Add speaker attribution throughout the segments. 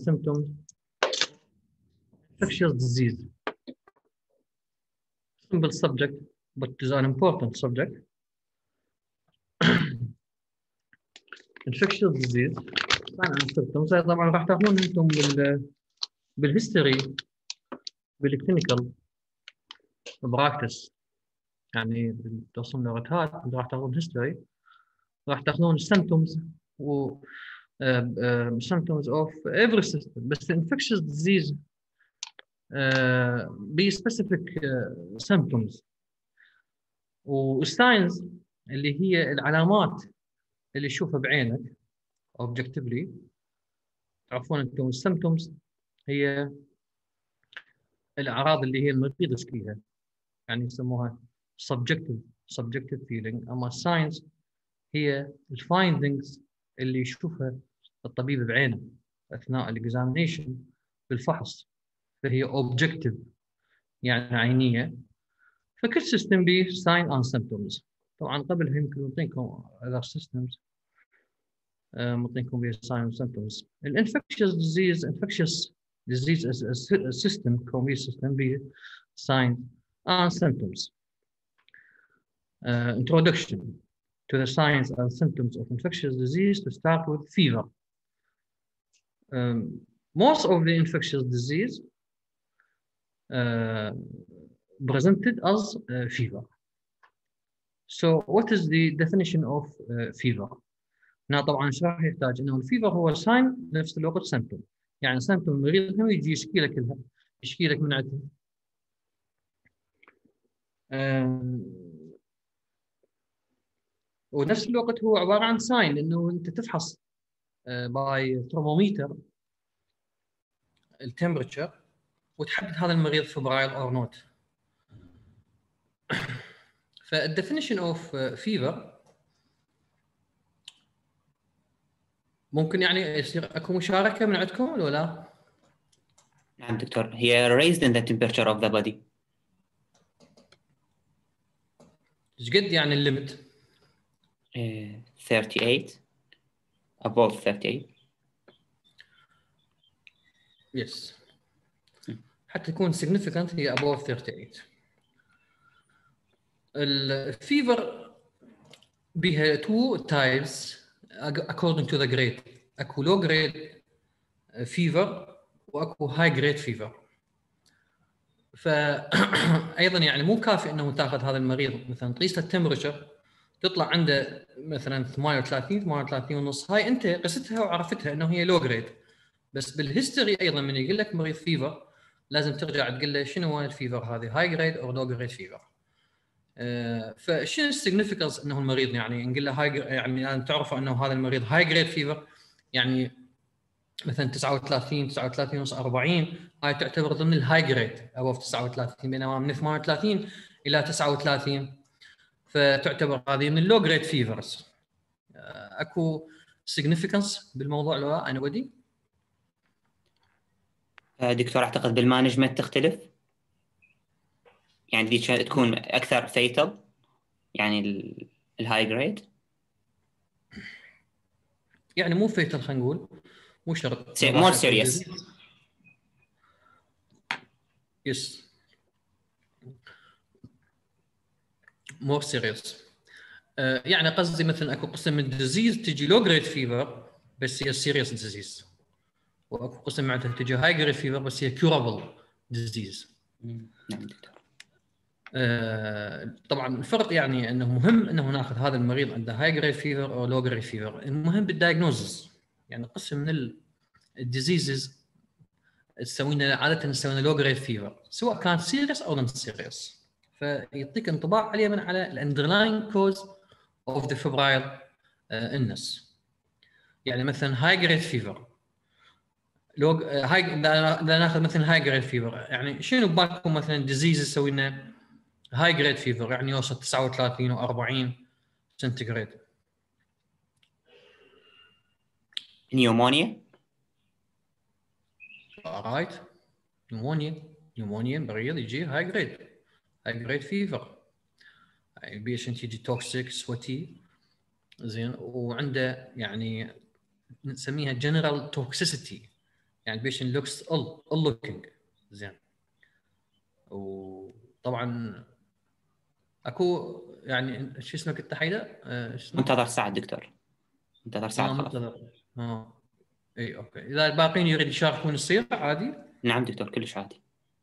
Speaker 1: symptoms infectious disease. Simple subject, but it is an important subject. infectious disease sign and symptoms. طبعا راح تاخذون انتم بالهيستوري بالكلينيكال براكتس، يعني بالتصميم لغات راح تاخذون هيستوري، راح تاخذون symptoms و symptoms of every system. بس infectious disease be specific symptoms والساينز اللي هي العلامات اللي تشوفها بعينك objectively. تعرفون انتم السيمبتومز هي الاعراض اللي هي المريض يشكيها، يعني يسموها subjective feeling. اما الساينز هي الفايندينجز اللي يشوفها الطبيب بعينه اثناء الاكزامينيشن بالفحص، فهي objective يعني عينيه. فكل سيستم به sign and symptoms. طبعا قبلها يمكن نعطيكم other systems نعطيكم بها sign and symptoms. الانفكشس disease as a system كومي system به sign and symptoms. Introduction to the signs and symptoms of infectious disease. To start with fever. Most of the infectious disease presented as fever. So what is the definition of fever? هنا طبعا ايش راح يحتاج؟ انه الفيفر هو ساين نفس الوقت سيمبتوم، يعني سيمبتوم المريض هم يجي يشكي لك لها، يشكي لك من عندها. ونفس الوقت هو عباره عن ساين، انه انت تفحص باي ثرموميتر التمبرتشر وتحدد هذا المريض فبرايل اور نوت. فالديفينيشن اوف فيفر ممكن يعني يصير اكو مشاركه من عندكم ولا لا؟
Speaker 2: نعم دكتور، هي raised in the temperature of the body.
Speaker 1: ايش قد يعني الليمت؟
Speaker 2: 38 above 38.
Speaker 1: يس حتى تكون significant هي above 38. الفيفر بها two types according to the grade. اكو low grade fever واكو high grade fever. فايضا يعني مو كافي انه تاخذ هذا المريض مثلا تقيس له التمبرتشر تطلع عنده مثلا 38 ونص، هاي انت قستها وعرفتها انه هي لو جريد. بس بالهيستوري ايضا من يقول لك مريض فيفر لازم ترجع تقول له شنو هو الفيفر هذه، هاي جريد او لو جريد فيفر. فشنو السيجنيفيكانس انه المريض يعني نقول له هاي، يعني لازم تعرفوا انه هذا المريض هاي جريد فيفر، يعني مثلا 39 ونص 40 هاي تعتبر ضمن الهاي جريد ابوف 39، بينما من 38 الى 39 فتعتبر هذه من اللو جريد فيفرز. اكو سيجنيفيكانس بالموضوع لو انا ودي؟
Speaker 2: دكتور اعتقد بالمانجمنت تختلف، يعني دي تكون اكثر فيتال يعني الهاي جريد،
Speaker 1: يعني مو فيتال خلينا نقول، مو شرط
Speaker 2: مور سيريس.
Speaker 1: يس مور سيريس. يعني قصدي مثلا اكو قسم من الديزيز تجي لو جريد فيفر بس هي سيريس ديزيز، واكو قسم معناتها تجي هاي جريد فيفر بس هي كيورابل ديزيز.
Speaker 2: نعم دكتور.
Speaker 1: طبعا الفرق يعني انه مهم انه ناخذ هذا المريض عنده هاي جريد فيفر او لو جريد فيفر. المهم بالدايجنوزس، يعني قسم من الديزيزز تسوي لنا عاده نسوي لنا لو جريد فيفر سواء كان سيريس او نون سيريس، فيعطيك انطباع عليه من على الاندرلاين كوز اوف ذا فبرايل النس. يعني مثلا هاي جريد فيفر لو هاي ناخذ مثلا هاي جريد فيفر، يعني شنو ببالكم مثلا ديزيز يسوي لنا هاي جريد فيفر يعني يوصل 39 و40 سنتيغريد؟
Speaker 2: نيومونيا.
Speaker 1: رايت، نيومونيا مريض يجي هاي جريد فيفر، البيشنت يجي توكسيك سوتي زين، وعنده يعني نسميها جنرال توكسيسيتي، يعني البيشنت لوكس لوكينج زين. وطبعا اكو يعني شو اسمك انت حيدر؟ شو اسمك؟
Speaker 2: منتظر ساعة دكتور، منتظر ساعة خلاص.
Speaker 1: منتظر. اي اوكي. اذا الباقيين يريد يشاركون يصير عادي.
Speaker 2: نعم دكتور كلش عادي.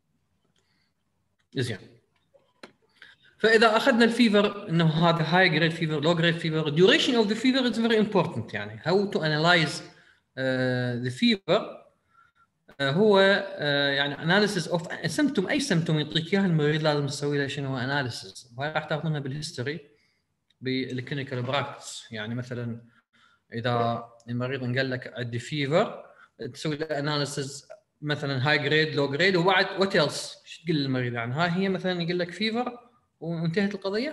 Speaker 1: زين. فاذا اخذنا الفيفر انه هذا هاي جريد فيفر لو جريد فيفر duration of the fever is very important. يعني how to analyze the fever هو يعني analysis of symptom. اي symptom يعطيك اياه المريض لازم تسوي له شنو analysis، وهاي راح تاخذونها بالهيستوري بالكلينيكال براكتس. يعني مثلا اذا المريض قال لك عندي فيفر تسوي له اناليسيز مثلا هاي جريد لو جريد، وبعد وات ايلس ايش تقول للمريض؟ يعني هاي هي مثلا يقول لك فيفر وانتهت القضيه.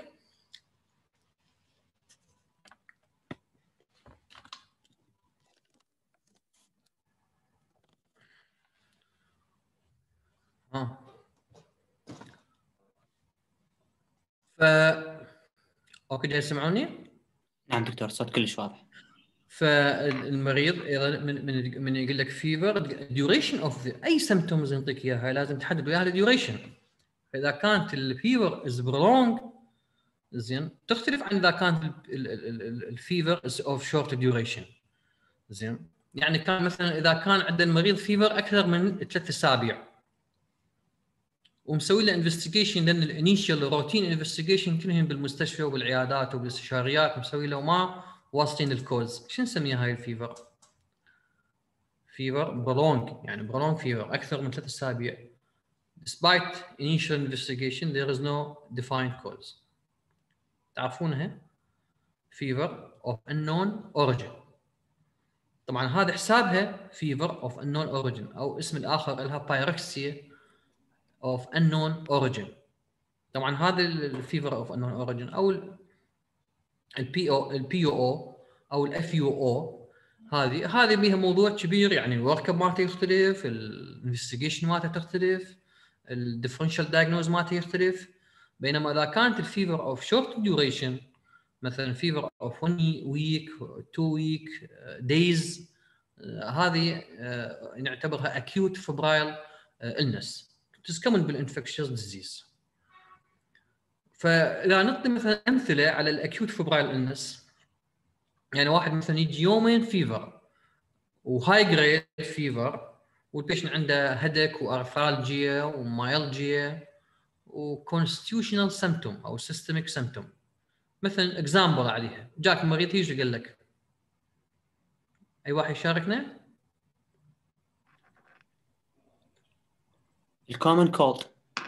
Speaker 1: ف اوكي جاي تسمعوني؟
Speaker 2: نعم دكتور صوت كلش واضح.
Speaker 1: فالمريض ايضا من يقول لك فيفر ديوريشن اوف اي سيمبتومز يعطيك اياها لازم تحدد وياها الديوريشن. فاذا كانت الفيفر از برولونج زين تختلف عن اذا كانت الفيفر از اوف شورت ديوريشن. زين يعني كان مثلا اذا كان عند المريض فيفر اكثر من 3 اسابيع ومسوي له انفستيجيشن، لان الانيشال روتين انفستيجيشن كلهم بالمستشفى وبالعيادات وبالاستشاريات مسوي له ما واصلين الكوز، شو نسميها هاي الفيفر؟ فيفر برولونج، يعني برولونج فيفر اكثر من 3 اسابيع. despite initial investigation there is no defined cause. تعرفونها؟ fever of unknown origin. طبعا هذا حسابها fever of unknown origin او اسم الاخر لها pyrexia of unknown origin. طبعا هذا الفيفر اوف unknown origin او البي او او الاف يو او هذه بيها موضوع كبير. يعني الورك اب مالته يختلف، الانفستيجيشن مالته تختلف، الديفرنشال دايجنوز مالته يختلف. بينما اذا كانت الفيفر اوف شورت ديوريشن مثلا فيفر اوف 1 ويك 2 ويك دايز هذه نعتبرها acute febrile illness تسكمن بالانفكشنز ديزيز. فاذا نعطي مثلا امثله على الاكيوت فبرايل النس، يعني واحد مثلا يجي يومين فيفر وهاي جريد فيفر والبيشن عنده هدك وارثالجيا ومايلجيا وكونستيوشنال سيمبتوم او سيستميك سيمبتوم. مثلا اكزامبل عليها، جاك مريض يجي قال لك، اي واحد يشاركنا؟
Speaker 2: الكومن كولد.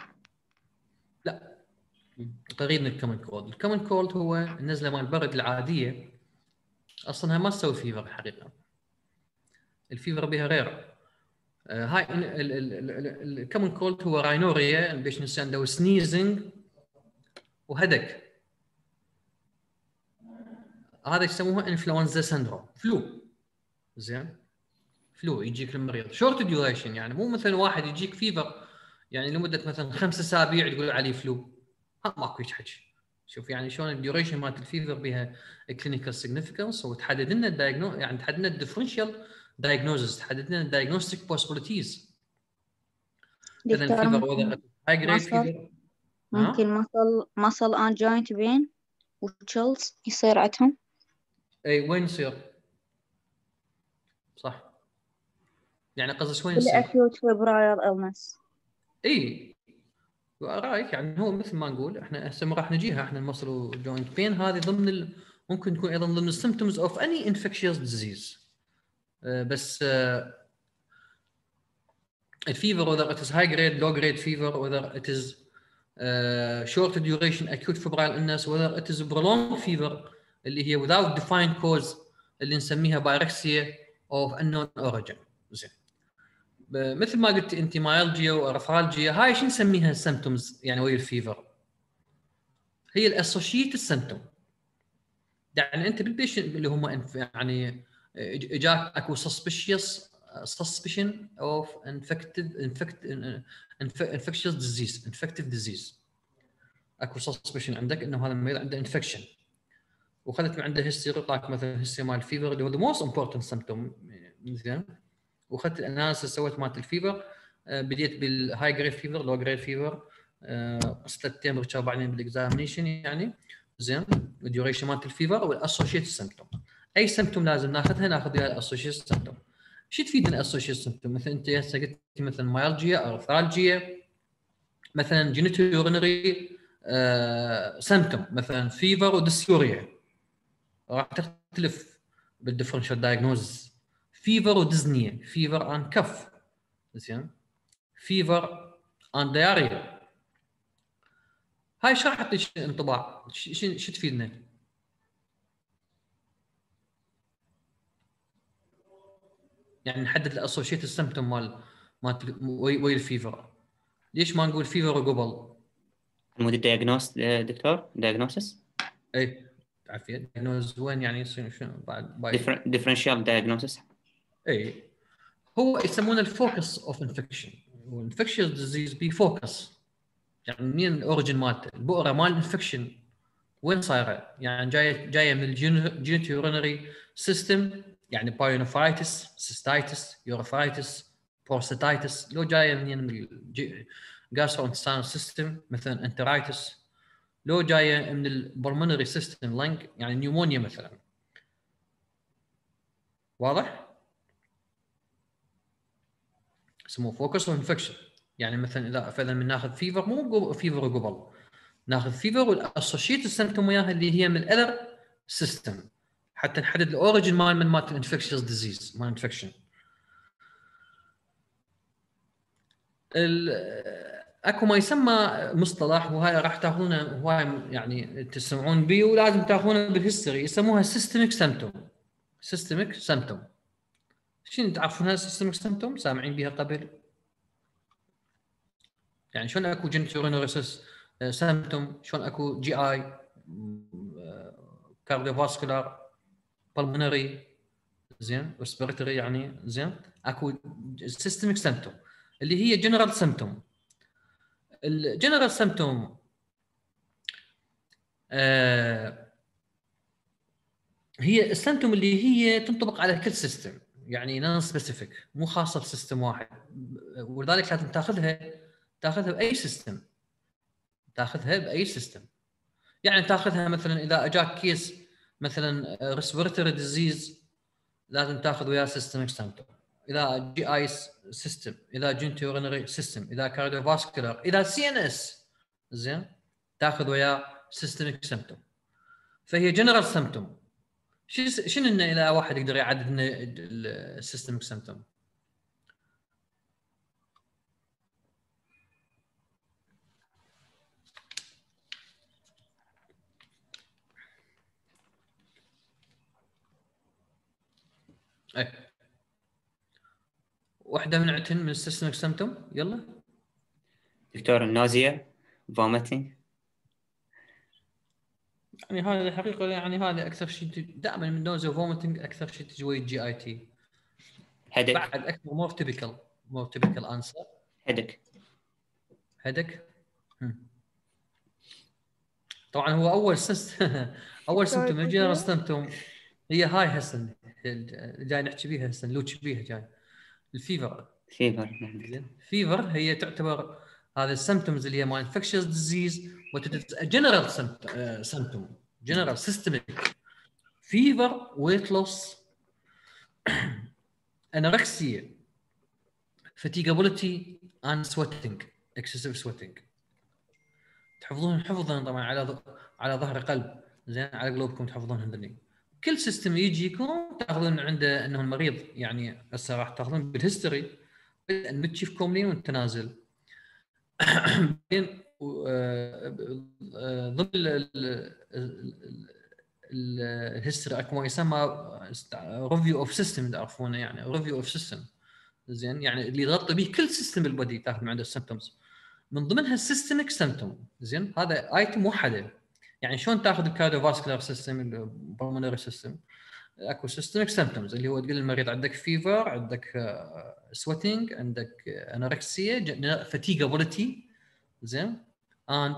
Speaker 1: لا قريب من الكومن كولد. الكومن كولد هو النزله مال البرد العاديه، اصلا ما تسوي فيفر حقيقه. الفيفر بها رير. هاي الكومن كولد هو راينوريا باش عنده سنيزنج وهدك، هذا يسموه انفلونزا سندروم، فلو. زين فلو يجيك المريض شورت ديوريشن، يعني مو مثلا واحد يجيك فيفر يعني لمده مثلا 5 اسابيع تقول عليه فلو، ماكو حكي. شوف يعني شلون الديوريشن مالت الفيفر بها كلينيكال سيجنيفيكانس، وتحدد لنا الدايجنوز، يعني تحدد لنا الديفرنشال دايجنوزز، تحدد لنا الدايجنوستيك بوسيبيليتيز. مثلا الفيفر وذا هاي جريد فيفر
Speaker 3: ممكن مصل ان جوينت بين وتشيلز يصير عندهم.
Speaker 1: اي وين يصير؟ صح، يعني قصدك وين يصير؟
Speaker 3: الاكيوت فبراير النس.
Speaker 1: اي رايك، يعني هو مثل ما نقول احنا هسه راح نجيها احنا المصل جوينت بين هذه ضمن ممكن تكون ايضا ضمن السيمبتومز اوف اني انفكشيوس ديزيز. بس الفيفر whether it is high grade low grade fever whether it is short duration acute febrile illness whether it is prolonged fever اللي هي without defined cause اللي نسميها pyrexia of unknown origin. زين مثل ما قلت انت مايلجيا وارثالجيا هاي شو نسميها السيمبتومز يعني ويا الفيفر؟ هي الاسوشيتد سيمبتوم. يعني انت بالبيشنت اللي هم يعني اجاك اكو suspicion of infectious disease اكو suspicion عندك انه هذا المريض عنده انفكشن، وخذت من عنده هيستوري، طلعت مثلا هيستوري مال الفيفر اللي هو the most important symptom. زين واخذت الاناليسيس سويت مالت الفيفر. بديت بالهاي جريد فيفر، لو جريد فيفر، قصت التمبرتشر بعدين بالاكزامينيشن يعني زين، الديوريشن مالت الفيفر والاسوشيت سيمبتوم. اي سيمبتوم لازم ناخذها، ناخذ وياها الاسوشيت سيمبتوم. شو تفيدنا الاسوشيت سيمبتوم؟ مثلا انت هسه قلت مثلا مايالجيا، ارثرالجيا، مثلا جينيتو يورينري سيمبتوم، مثلا فيفر وديسيوريا، راح تختلف بالديفرنشال دايجنوز. فيفر وديزنيا، فيفر ان كف، زين، فيفر ان دياريا. هاي شرحت لي انطباع شو تفيدنا؟ يعني نحدد الاسوشيت السيمبتوم مال وي الفيفر. ليش ما نقول فيفر وقبل؟
Speaker 2: مود الدياجنوس دكتور، دياجنوسس.
Speaker 1: اي عافيه، دايجنوز وين يعني شنو بعد
Speaker 2: ديفرنشال دياجنوسس.
Speaker 1: اي هو يسمونه الفوكس اوف انفكشن، والانفكشن ديزيز بي فوكس. يعني منين الاوريجن مالته؟ البؤره مال الانفكشن وين صايره؟ يعني جايه من الجينيتو يورينري سيستم، يعني بايونفرايتس، سيستايتس، يوروفرايتس، بروستاتايتس. لو جايه من الجاسترو سيستم مثلا انترايتس، لو جايه من البلمونري سيستم لنج يعني نيومونيا مثلا. واضح؟ اسمه فوكس انفكشن. يعني مثلا اذا فعلا بناخذ فيفر، مو فيفر قبل، ناخذ فيفر والاسوشيت سيمبتوم وياها اللي هي من الالر سيستم، حتى نحدد الاوريجن مال الانفكشنز ديزيز مال انفكشن. اكو ما يسمى مصطلح، وهاي راح تاخذونه، هواي يعني تسمعون به ولازم تاخذونه بالهيستوري، يسموها سيستميك سيمبتوم. سيستميك سيمبتوم، شنو تعرفونها سيستميك سيمبتوم؟ سامعين بها قبل؟ يعني شلون اكو جنتورينوريسس سيمبتوم، شلون اكو جي اي، كارديوفاسكولار، بالمونري، زين، ريسبيرتوري يعني، زين، اكو سيستميك سيمبتوم اللي هي جنرال سيمبتوم. الجنرال سيمبتوم هي السيمبتوم اللي هي تنطبق على كل سيستم، يعني نون سبيسيفيك، مو خاصه بسيستم واحد، ولذلك لازم تاخذها باي سيستم، تاخذها باي سيستم. يعني تاخذها مثلا اذا اجاك كيس مثلا ريسبيرتوري ديزيز، لازم تاخذ وياه سيستميك سيمبتوم. اذا جي اي سيستم، اذا جنتورينري سيستم، اذا كارديوفاسكولار، اذا سي ان اس، زين، تاخذ وياه سيستميك سيمبتوم. فهي جنرال سيمبتوم. شنو انه اذا واحد يقدر يعدد السيستميك سيمبتوم؟ اي واحده من السيستميك سيمبتوم، يلا.
Speaker 2: دكتور النوزيا، فوميتنج.
Speaker 1: يعني هذا الحقيقه، يعني هذا اكثر شيء دائما من نوزيا وفوميتنج، اكثر شيء تجي ويا جي اي تي.
Speaker 2: هيدك.
Speaker 1: بعد اكثر مور تيبيكال انسر.
Speaker 2: هيدك.
Speaker 1: طبعا هو اول سيمتوم الجنرال سيمتوم هي هاي هسه جاي نحكي بيها هسه، نلوش بيها جاي الفيفر.
Speaker 2: فيفر.
Speaker 1: فيفر هي تعتبر هذا السيمتومز اللي هي مال انفكشنز ديزيز، جنرال سيمتوم، جنرال سيستميك. فيفر، ويت لوس، انوركسيا، فاتيجابيلتي، ان سويتنج، اكسسيف سويتنج. تحفظون حفظا طبعا على ظهر قلب، زين، على قلوبكم تحفظون هذني. كل سيستم يجيكم تاخذون من عنده انه المريض، يعني هسه راح تاخذون بالهيستوري من تشوف كوملين وانت نازل. ضمن الهيستوري اكو ما يسمى ريفيو اوف سيستم، تعرفونه يعني ريفيو اوف سيستم، زين، يعني اللي يغطي به كل سيستم بالبودي تاخذ من عنده السيمبتومز، من ضمنها السيستميك سيمبتوم. زين، هذا ايتم موحده. يعني شلون تاخذ الكارديوفاسكولار سيستم، البلمونري سيستم، اكو سيستميك سيمبتومز اللي هو تقول للمريض عندك فيفر، عندك سويتنج، عندك انوركسيا، فاتيجابيلتي، زين، اند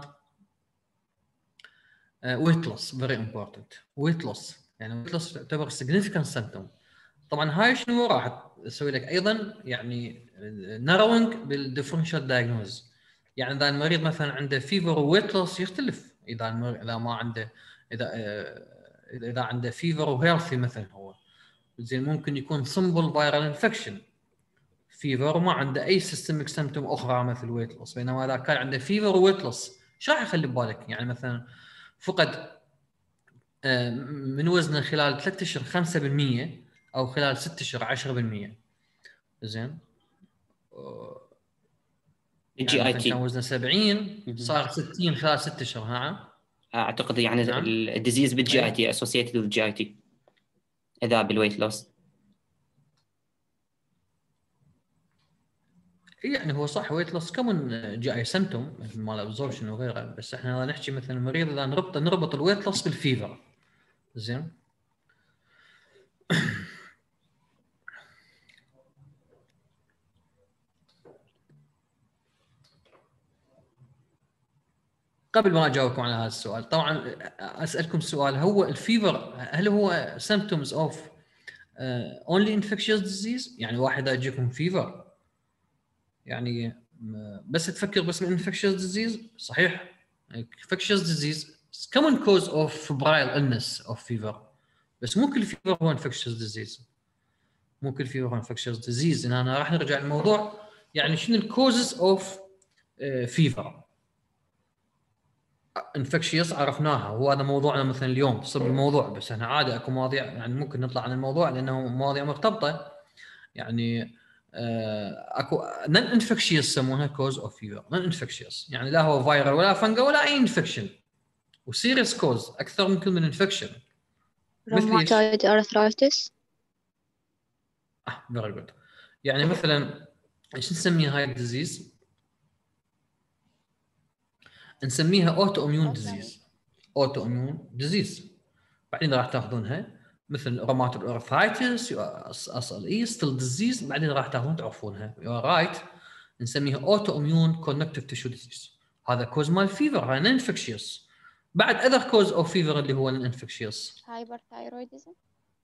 Speaker 1: ويت لوس. فيري امبورتنت ويت لوس، يعني ويت لوس تعتبر significant symptom. طبعا هاي شنو راح تسوي لك ايضا يعني ناروينج بالديفرنشال دايجنوز. يعني اذا المريض مثلا عنده فيفر وويت لوس يختلف، اذا ما عنده اذا عنده فيفر وهيلثي مثلا هو زين ممكن يكون سمبل فايرال انفكشن فيفر وما عنده اي سيستميك سيمبتوم اخرى مثل ويت لوس. بينما اذا كان عنده فيفر وويت لوس ايش راح يخلي ببالك؟ يعني مثلا فقد من وزنه خلال 3 اشهر 5% او خلال 6 اشهر 10%. زين
Speaker 2: الجي اي
Speaker 1: يعني كان
Speaker 2: تي
Speaker 1: وزنه 70 صار 60 خلال 6 اشهر. نعم
Speaker 2: اعتقد يعني
Speaker 1: نعم
Speaker 2: الديزيز بالجي اي
Speaker 1: أي.
Speaker 2: تي اسوسييتد بالجي اي تي اذا بالويت لوس.
Speaker 1: يعني هو صح ويت لوس كومن جي اي سيمتوم مثل مال ابزوربشن وغيره، بس احنا نحكي مثلا المريض اذا نربط الويت لوس بالفيفر. زين قبل ما اجاوبكم على هذا السؤال طبعا اسالكم سؤال، هو الفيفر هل هو symptoms of only infectious disease؟ يعني واحد يجيكم فيفر يعني بس تفكر بس من infectious disease صحيح. infectious disease is common cause of febrile illness of fever، بس مو كل فيفر هو infectious disease. مو كل فيفر هو infectious disease. إن أنا راح نرجع للموضوع يعني شنو الكوزز اوف فيفر. انفكشيوس عرفناها، هو هذا موضوعنا مثلا اليوم صب الموضوع، بس احنا عادي اكو مواضيع يعني ممكن نطلع عن الموضوع لانه مواضيع مرتبطه. يعني اكو نون انفكشيوس يسمونها كوز اوف فيفر، نون انفكشيوس يعني لا هو فايرال ولا فنجا ولا اي انفكشن، وسيريس كوز اكثر من كل من انفكشن. مثل ايش؟
Speaker 3: روماتويد ارثرايتس.
Speaker 1: فيري جود. يعني مثلا ايش نسميها هاي الديزيز؟ نسميها اوتو اميون ديزيز. اوتو اميون ديزيز. بعدين راح تاخذونها مثل روماتويد ارثرايتس اصل ايستل ديزيز، بعدين راح تاخذون تعرفونها يو رايت. نسميها اوتو اميون كونكتيف تيشو ديزيز. هذا كوز مال فيفر، هذا نون انفكشيوس. بعد اذر كوز اوف فيفر اللي هو الانفكشيوس.
Speaker 3: هايبرثايرويدزم.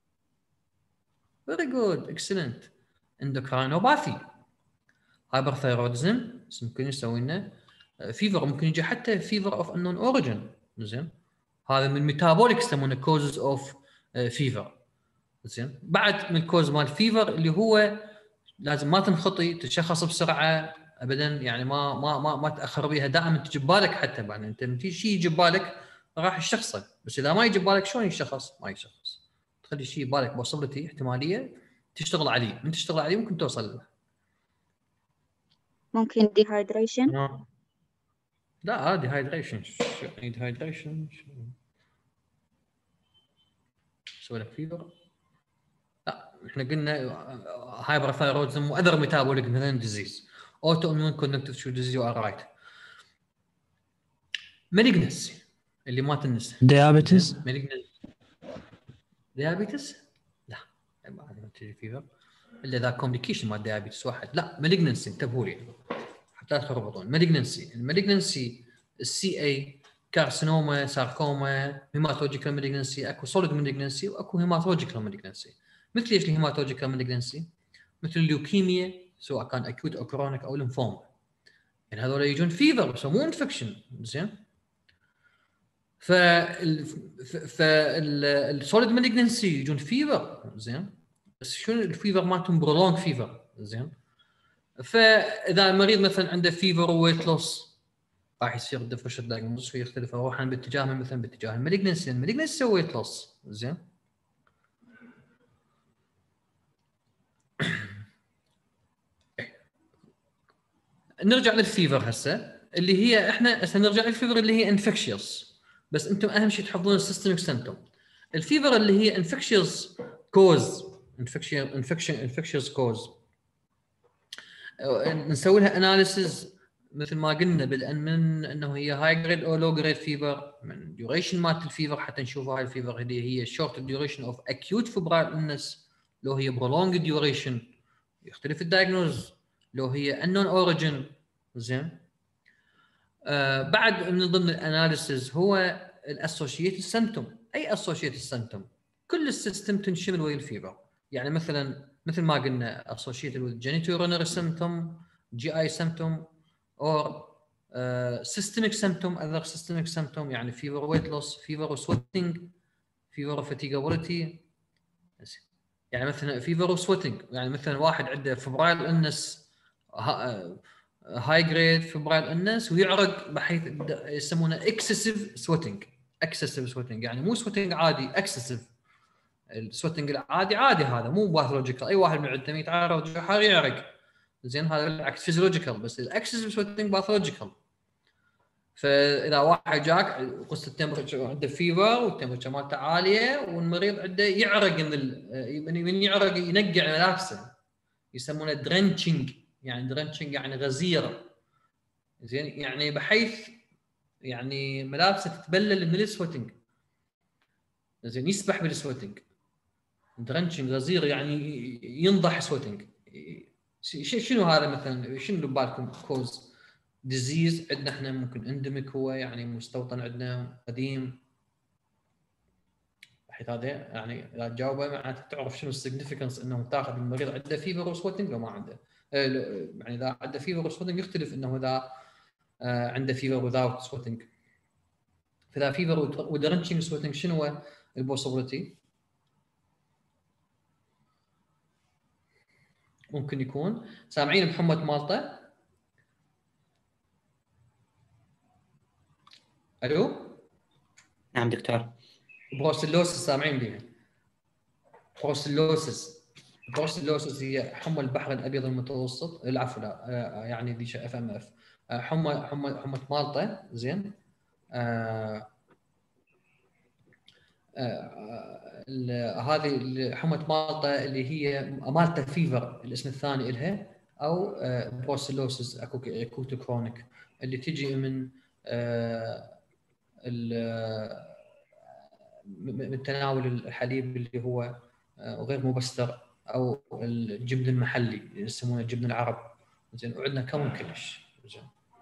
Speaker 1: فيري جود اكسلنت. اندوكراينوباثي. هايبرثايرويدزم ممكن يسوي لنا فيفر، ممكن يجي حتى فيفر اوف انون اوريجن. زين هذا من ميتابوليك يسمونه كوزز اوف فيفر. زين بعد من الكوز مال فيفر اللي هو لازم ما تنخطي، تشخص بسرعه ابدا، يعني ما تاخر بيها، دائما تجي ببالك. حتى بعد انت من في شيء يجي ببالك راح يشخصه، بس اذا ما يجي ببالك شلون يشخص؟ ما يشخص. تخلي شيء ببالك بوسيبيليتي احتماليه تشتغل عليه، من تشتغل عليه ممكن توصل له.
Speaker 3: ممكن ديهايدريشن.
Speaker 1: لا ديهايدريشن. يعني ديهايدريشن سوي لك فيفر؟ لا احنا قلنا هايبرثايرويدزم واذر ميتابوليك مثلا ديزيز. اوتو اميون كونكتيف تيشو ديزيز يو ار رايت. مالجنسي اللي ما تنسى.
Speaker 4: ديابيتس.
Speaker 1: ديابيتس لا ما تجي فيفر الا اذا كومبليكيشن مال ديابيتس واحد. لا مالجنسي انتبهوا لي حتى لا تخربطون. المالجنسي السي اي كارسينوما ساركوما هيماتولوجيكال مالجنسي. اكو سوليد مالجنسي واكو هيماتولوجيكال مالجنسي. مثل ايش الهيماتولوجيكال مالجنسي؟ مثل الليوكيميا سواء كان اكيوت او كرونيك او ليمفوما. يعني هذول يجون فيفر بس مو انفكشن. زين فالسوليد مالجنسي يجون فيفر. زين بس شنو الفيفر مالتهم؟ برولونج فيفر. زين فاذا المريض مثلا عنده فيفر وويت لوس راح يصير الديفرنشال دايجنوستس ويختلف، اروح باتجاه مثلا باتجاه المالجنسي ويت لوس. زين نرجع للفيفر هسه اللي هي احنا هسه نرجع للفيفر اللي هي انفكشيوس. بس انتم اهم شيء تحفظون السيستميك سيمبتوم. الفيفر اللي هي انفكشيوس كوز، انفكشيوس كوز نسوي لها اناليسيز مثل ما قلنا، بدءا من انه هي هاي جريد او لو جريد فيفر، من ديوريشن مالت الفيفر حتى نشوف هاي الفيفر اللي هي شورت ديوريشن اوف اكيوت فبرايل النس، لو هي برولونج ديوريشن يختلف الدايجنوز، لو هي انون اوريجن. زين بعد من ضمن الاناليسيز هو الاسوشيتد سيمبتوم. اي اسوشيتد سيمبتوم؟ كل السيستم تنشمل ويا الفيفر. يعني مثل ما قلنا associated with genitourinary symptom, GI symptom or systemic symptom, other systemic symptom يعني fever, weight loss, fever sweating, fever fatigability. يعني مثلا fever sweating يعني مثلا واحد عنده febrile illness هاي جريد فبرايل النس ويعرق بحيث يسمونه اكسسيف سويتنج. اكسسيف سويتنج يعني مو سويتنج عادي، اكسسيف. السويتنج العادي عادي، هذا مو باثولوجيكال، اي واحد من عندهم يتعرض حار يعرق، زين هذا بالعكس فيزيولوجيكال. بس الاكسسيف سويتنج باثولوجيكال. فاذا واحد جاك قصه التمبرتشر عنده فيفر والتمبرتشر مالته عاليه والمريض عنده يعرق من يعرق ينقع ملابسه، يسمونه درنشنج. يعني درنشنج يعني غزير، زين يعني بحيث يعني ملابسه تتبلل من السويتنج، زين يسبح بالسويتنج. درنشنج غزير يعني ينضح سويتنج. شنو هذا مثلا؟ شنو ببالكم كوز ديزيز عندنا احنا؟ ممكن اندميك، هو يعني مستوطن عندنا قديم، بحيث هذا يعني اذا تجاوبه معناته تعرف شنو السيجنفكنس انه تاخذ المريض عنده فيفر وسويتنج لو ما عنده. يعني اذا عنده فيفر وسويتنج يختلف انه اذا عنده فيفر without sweating. فاذا فيفر ودرنشنج سويتنج شنو هو البوسيبيليتي؟ ممكن يكون سامعين بحمى مالطه؟ الو؟
Speaker 2: نعم دكتور.
Speaker 1: بروسيلوسس سامعين بها؟ بروسيلوسس هي حمى البحر الابيض المتوسط، العفو لا يعني دي اف ام اف، حمى مالطه، زين. هذه حمى مالطه اللي هي مالتا فيفر الاسم الثاني لها، او بروسيلوسس اكوت كرونيك اللي تجي من من تناول الحليب اللي هو غير مبستر او الجبن المحلي اللي يسمونه جبن العرب، زين. وعندنا كون كلش، زين.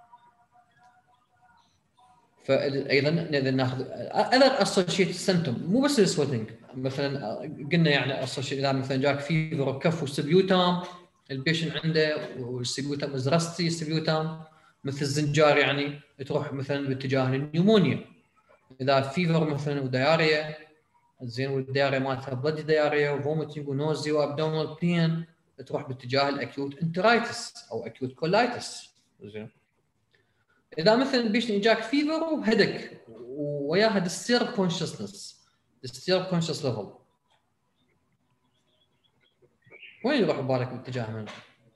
Speaker 1: فايضا ناخذ اذر اسوشيت سيمتوم، مو بس السويتنج. مثلا قلنا يعني اسوشيت اذا مثلا جاك فيفر وكف وسبيوتام، البيشن عنده والسبيوتام ازرستي سبيوتام مثل الزنجار، يعني تروح مثلا باتجاه النيومونيا. اذا فيفر مثلا ودياريا، زين، والدياريا مالتها بلدي دياريا وفوميتنج ونوزي وابدومينال بين، تروح باتجاه الاكيوت انترايتس او اكيوت كولايتس، زين. اذا مثلا بيش جاك فيفر وهدك وياها ديستيرب كونشسنس، ديستيرب كونشس ليفل، وين يروح ببالك باتجاه منه؟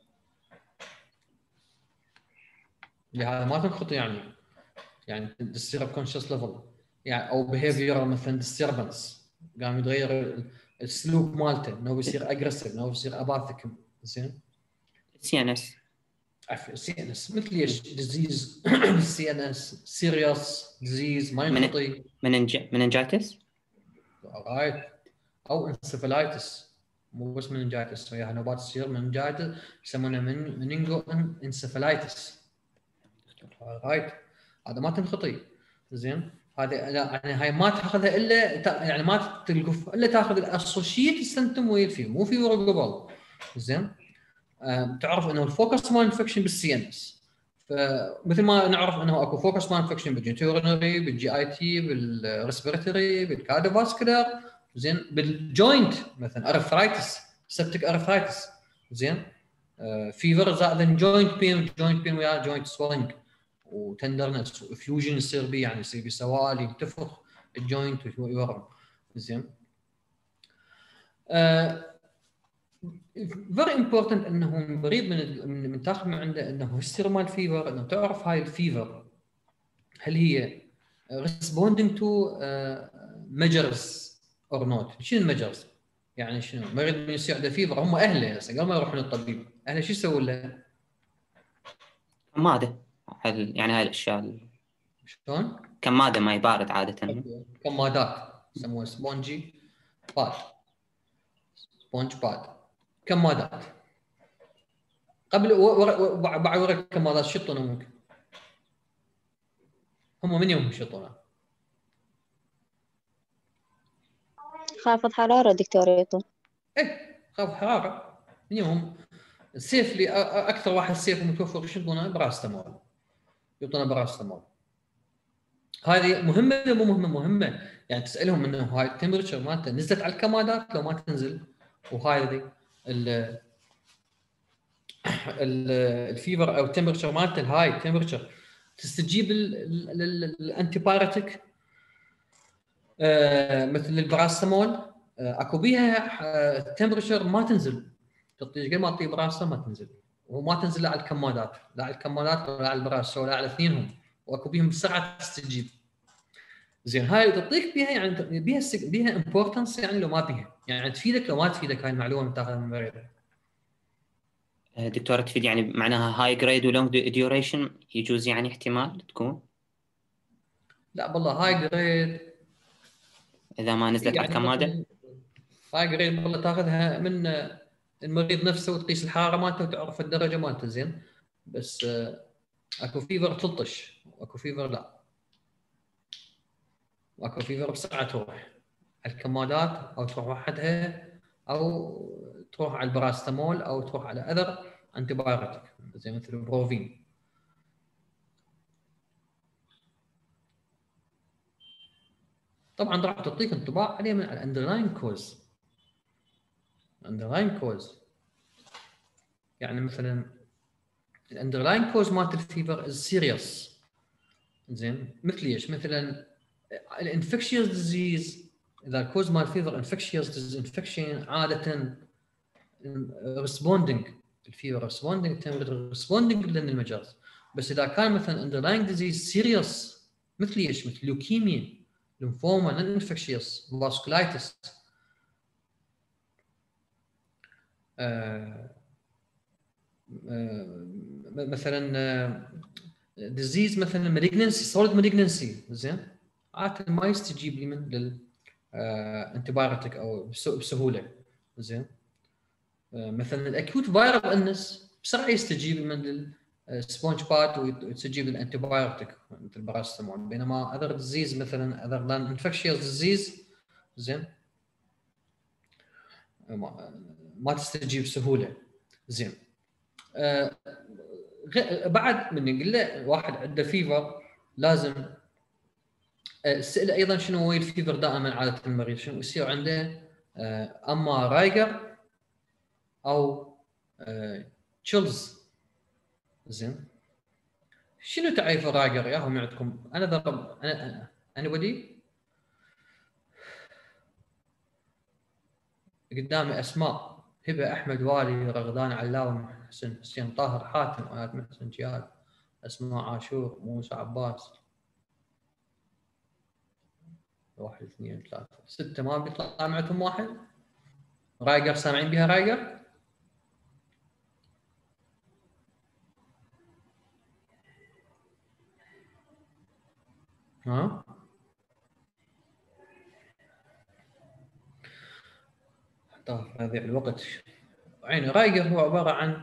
Speaker 1: لهذا ما تنخط يعني ديستيرب كونشس ليفل يعني، او بيهيفير مثلا ديستربنس، قام يتغير السلوك مالته، انه بيصير اجريسيف، انه بيصير اباثيك، زين.
Speaker 2: سي ان اس.
Speaker 1: سي ان اس مثل ايش؟ ديزيز بالسي ان اس، سيريوس ديزيز ما ينخطي،
Speaker 2: مننجايتس،
Speaker 1: رايت، او انسفلايتس. مو بس مننجايتس، وياها نوبات تصير مننجايتس يسمونها منينجو انسفلايتس، رايت. هذا ما تنخطي، زين. هذه يعني هاي ما تاخذها الا يعني ما تلقف الا تاخذ الاسوشيت سيمتوم ويفي، مو في ورق قبل، زين. تعرف انه الفوكس مال انفكشن بالسي ان اس، فمثل ما نعرف انه اكو فوكس مال انفكشن بالجنتورنري، بالجي اي تي، بالريسبيراتوري، بالكارديوفاسكولار، زين، بالجوينت مثلا ارثرايتس، سبتيك ارثرايتس، زين. فيفر زائد جوينت بين، جوينت بين ويا جوينت سويلنج وتندرنس وفيوجن يصير بيه، يعني يصير بسوالي ينتفخ الجوينت ويورم، زين. فيري امبورتنت انه المريض من تاخذ من عنده انه هيستوري مال فيفر، انه تعرف هاي الفيفر هل هي ريسبوندينج تو ميجرز اور نوت. شنو الميجرز؟ يعني شنو المريض من يصير عنده فيفر، هم اهله هسه قبل ما يروحون للطبيب اهله شو يسوون له؟
Speaker 2: كمادة، يعني هاي الاشياء.
Speaker 1: شلون؟
Speaker 2: كمادة ماي بارد عادة.
Speaker 1: كمادات يسموها سبونجي باد، سبونج باد، كمادات. قبل بعد ورا الكمادات شطونه ممكن هم من يوم يشطونه؟
Speaker 3: خافض حرارة دكتور يطول.
Speaker 1: ايه خاف حراره اليوم. السيف اللي اكثر واحد سيف متوفر شو يعطونه؟ براستامول، يعطونه براستامول. هذه مهمه مو مهمه؟ مهمه. يعني تسالهم انه هاي التمبرتشر مالته نزلت على الكمادات لو ما تنزل، وهذه الفيفر او التمبرتشر مالته الهاي التمبرتشر تستجيب للانتي بايرتيك مثل البراستامول. اكو بيها التمبرتشر ما تنزل، تعطي قد ما تعطي براستامول ما تنزل، وما تنزل لا على الكمادات، لا على الكمادات ولا على البراستامول ولا على اثنينهم، واكو بيهم بسرعه تستجيب. زين هاي تعطيك بيها يعني بيها امبورتنس يعني لو ما بيها، يعني تفيدك لو ما تفيدك هاي المعلومه تاخذها من المريض.
Speaker 2: دكتورة تفيد يعني معناها هاي جريد ولونج ديوريشن يجوز يعني احتمال تكون؟
Speaker 1: لا والله هاي جريد
Speaker 2: إذا ما نزلت على الكمادة؟
Speaker 1: هاي جريد والله تاخذها من المريض نفسه وتقيس الحراره مالته وتعرف الدرجه مالته. زين بس اكو فيفر تلطش واكو فيفر لا، واكو فيفر بسرعه تروح على الكمادات او تروح وحدها او تروح على البراستامول او تروح على اذر انتي بايوتيك زي مثل البروفين. طبعا راح تعطيك انطباع عليه من الاندرلاين كوز. الاندرلاين كوز يعني مثلا الاندرلاين كوز مالت الفيفر السيريس. زين مثل ايش؟ مثلا الانفكشيوس ديزيز، اذا الكوز مال الفيفر انفكشيوس انفكشن عاده ريسبوندينج الفيفر ريسبوندينج ريسبوندينج للمجاز. بس اذا كان مثلا اندرلاين ديزيز سيريس مثل ايش؟ مثل لوكيميا، ليمفوما، نون انفكشيوس، فاسكولايتس، مثلا ديزيز مثلا مالجنسي سوليد مالجنسي. زين عاده ما يستجيب لي من انتي بايوتيك او بسهوله. زين مثلا الاكيوت فايرال انس بسرعه يستجيب من السبونج بات ويستجيب للانتي بايوتيك مثل الباراستامول، بينما اذر ديزيز مثلا اذر ذان انفكشيوس ديزيز زين ما تستجيب بسهوله. زين بعد من نقول له واحد عنده فيفر لازم اساله ايضا شنو هو الفيفر دائما عاده المريض شنو يصير عنده، اما رايجر او تشيلز. زين شنو تعريف الرايجر يا هم عندكم؟ انا ضرب انا بدي قدامي اسماء: هبه، احمد والي، رغدان علاوي، حسين طاهر، حاتم، آيات محسن، جهاد، اسماء عاشور، موسى عباس. 1 2 3 6 ما بيطلع معكم واحد رايجر؟ سامعين بها رايجر؟ ها حتى يضيع الوقت. عيني رايجر هو عباره عن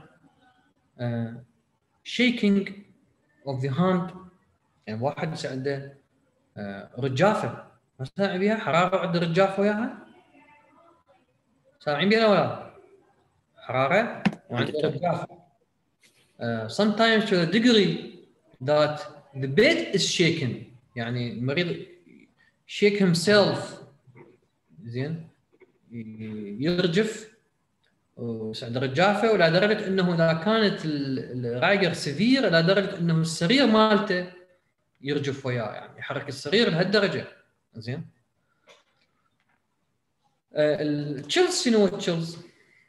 Speaker 1: shaking of the hand، يعني واحد عنده رجافه ما سامع بها حراره، عنده رجافه وياها سامعين بها ولا حراره وعنده رجافه sometimes to a degree that the bed is shaken، يعني المريض shake himself. زين يرجف وعنده رجافه، ولا درجه انه اذا كانت الرايجر سيفير الى درجه انه السرير مالته يرجف وياه، يعني يحرك السرير لهالدرجه. زين التشيلز شنو هو التشيلز؟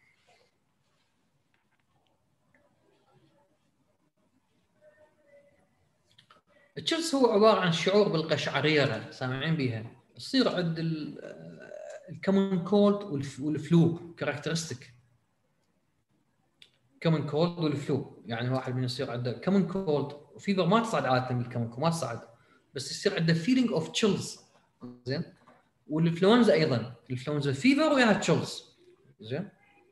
Speaker 1: التشيلز هو عباره عن شعور بالقشعريره سامعين بيها تصير عند الكومن كولد والفلو كاركترستيك. كومن كولد والفلو يعني واحد من يصير عنده كومن كولد وفيفر ما تصعد عاده من الكومن كولد ما تصعد، بس يصير عنده فيلينج اوف تشيلز. زين والانفلونزا ايضا الانفلونزا فيفر وياها تشيلز. زين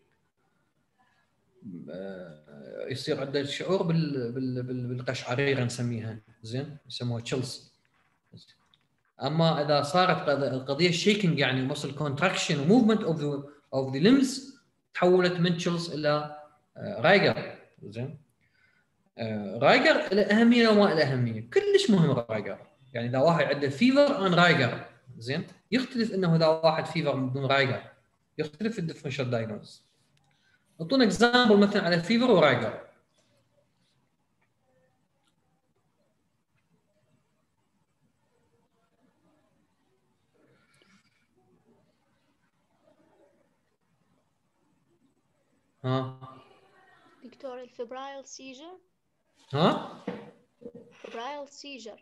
Speaker 1: يصير عنده شعور بالقشعريره نسميها. زين يسموها تشيلز. اما اذا صارت القضيه شيكينج يعني مسل كونتراكشن وموفمنت اوف ذا ليمز تحولت من تشيلز الى رايجر. زين رايجر له اهميه وما له اهميه، كلش مهم رايجر. يعني اذا واحد عنده فيفر ان رايجر زين يختلف انه اذا واحد فيفر بدون رايجر، يختلف الديفرنشال دايجنوز. اعطونا اكزامبل مثلا على فيفر ورايجر. ها
Speaker 4: دكتور الفبرايل سيجر.
Speaker 1: ها
Speaker 4: فبرايل سيجر.